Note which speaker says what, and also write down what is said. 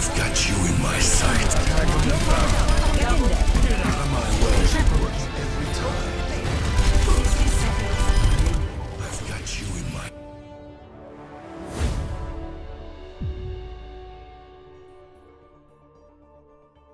Speaker 1: I've got you in my sight. Get out of my way.